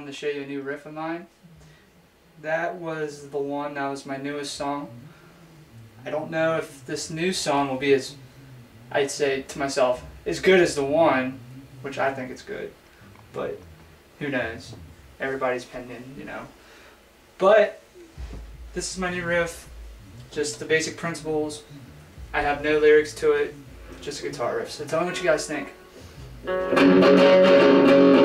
wanted to show you a new riff of mine. That was the one that was my newest song. I don't know if this new song will be as, I'd say to myself, as good as the one, which I think it's good, but who knows? Everybody's opinion, you know. But this is my new riff, just the basic principles. I have no lyrics to it, just a guitar riff. So tell me what you guys think.